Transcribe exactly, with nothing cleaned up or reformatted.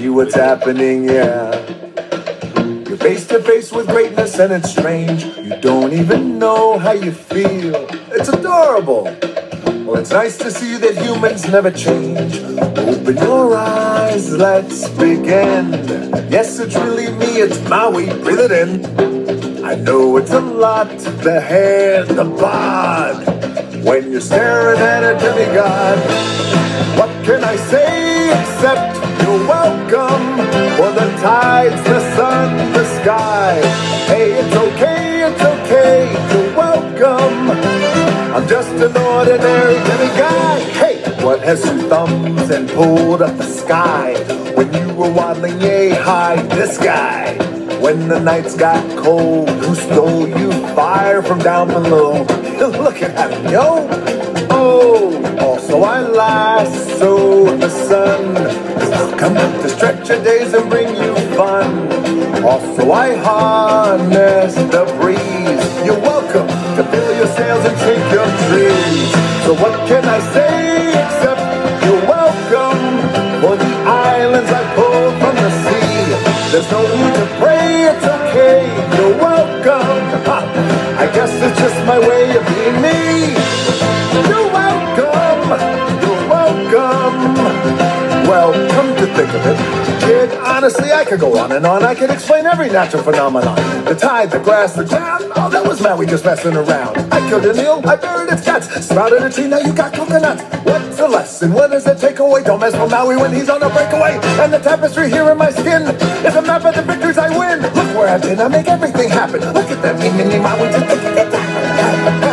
see what's happening, yeah. You're face to face with greatness and it's strange. You don't even know how you feel. It's adorable. Well, it's nice to see that humans never change. Open your eyes, let's begin. Yes, it's really me, it's Maui, breathe it in. I know it's a lot, the head, the bod. When you're staring at a demigod, what can I say except you're welcome? For the tides, the sun, the sky. Hey, it's okay, it's okay, you're welcome. I'm just an ordinary demigod. Hey, what has two thumbs and pulled up the sky? When you were waddling yay high, this guy. When the nights got cold, who stole you fire from down below? Look at him, yo. Oh, also I lasso the sun. I'll come to stretch your days and bring you fun. Also I harness the breeze. You're welcome to fill your sails and shake your trees. So what can I say except you're welcome for the islands I pulled from the sea. There's no need to pray, it's okay, you're welcome. Ha, I guess it's just my way of being me. You're welcome, you're welcome. Well, come to think of it, kid, honestly, I could go on and on. I could explain every natural phenomenon. The tide, the grass, the ground. Oh, that was Maui just messing around. I killed an eel, I buried its guts. Sprouted a tree, now you got coconuts. What's the lesson? What does it take away? Don't mess with Maui when he's on a breakaway. And the tapestry here in my skin is a map of the victories I win. Look where I've been, I make everything happen. Look at that, me, me, me, Maui, just look at that.